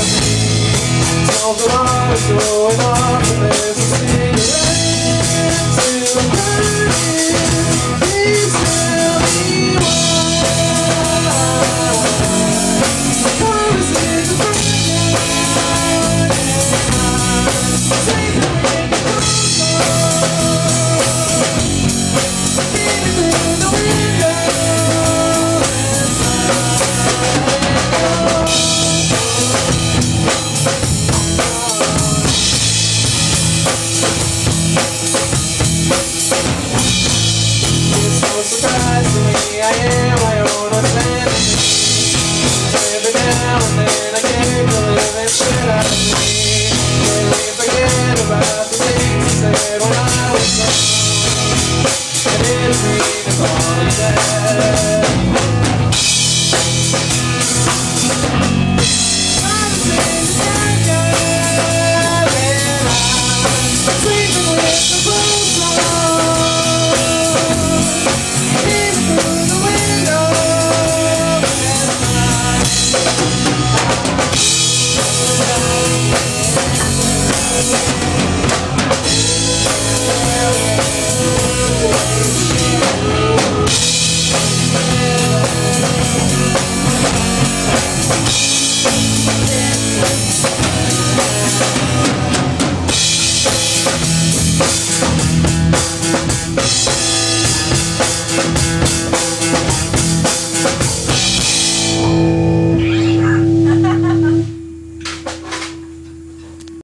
Smoke the water's going off and there's a cigarette to burn in. Please tell me why. Promise is a friend. Take the wind to go. Get it through the window. Surprise to me, I am my own identity. Every now and then I get the living shit out of me. Can we forget about the things I said when I was young? I didn't mean to call it that. Promising to thank God, and I'm sleeping with the clothes on. Yeah.